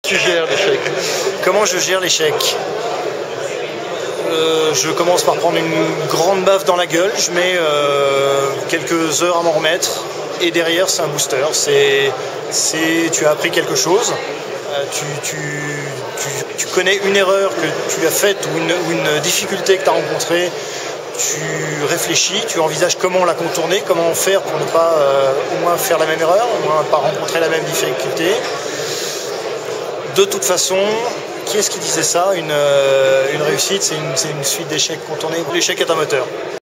Tu gères l'échec? Comment je gère l'échec? Je commence par prendre une grande baffe dans la gueule, je mets quelques heures à m'en remettre, et derrière c'est un booster. Tu as appris quelque chose, tu connais une erreur que tu as faite ou une difficulté que tu as rencontrée, tu réfléchis, tu envisages comment la contourner, comment faire pour ne pas au moins faire la même erreur, au moins pas rencontrer la même difficulté. De toute façon, qui est-ce qui disait ça? Une réussite, c'est une suite d'échecs contournés. L'échec est un moteur.